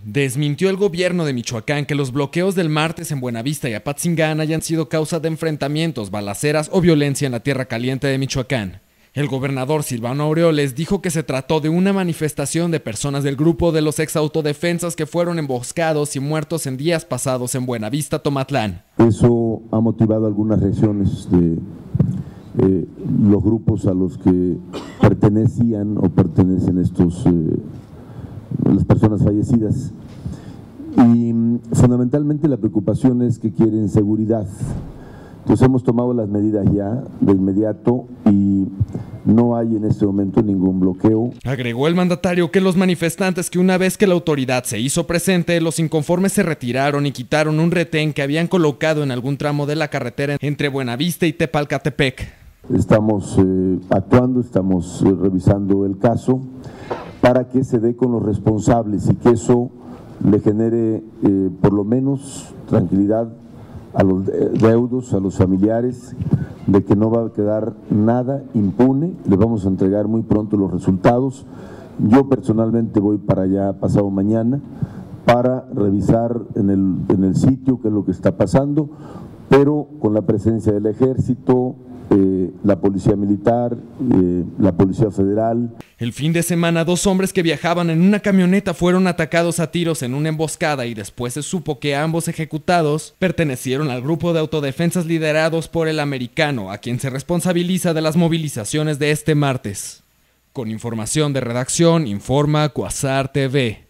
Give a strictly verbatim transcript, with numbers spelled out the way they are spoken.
Desmintió el gobierno de Michoacán que los bloqueos del martes en Buenavista y Apatzingán hayan sido causa de enfrentamientos, balaceras o violencia en la tierra caliente de Michoacán. El gobernador Silvano Aureoles dijo que se trató de una manifestación de personas del grupo de los exautodefensas que fueron emboscados y muertos en días pasados en Buenavista, Tomatlán. Eso ha motivado algunas reacciones de eh, los grupos a los que pertenecían o pertenecen estos eh, las personas fallecidas, y fundamentalmente la preocupación es que quieren seguridad. Entonces hemos tomado las medidas ya de inmediato y no hay en este momento ningún bloqueo. Agregó el mandatario que los manifestantes que una vez que la autoridad se hizo presente, los inconformes se retiraron y quitaron un retén que habían colocado en algún tramo de la carretera entre Buenavista y Tepalcatepec. Estamos eh, actuando, estamos eh, revisando el caso para que se dé con los responsables y que eso le genere eh, por lo menos tranquilidad a los deudos, a los familiares, de que no va a quedar nada impune. Les vamos a entregar muy pronto los resultados. Yo personalmente voy para allá pasado mañana para revisar en el, en el sitio qué es lo que está pasando, pero con la presencia del ejército, Eh, la policía militar, eh, la policía federal. El fin de semana, dos hombres que viajaban en una camioneta fueron atacados a tiros en una emboscada y después se supo que ambos ejecutados pertenecieron al grupo de autodefensas liderados por el americano, a quien se responsabiliza de las movilizaciones de este martes. Con información de redacción, informa Quasar T V.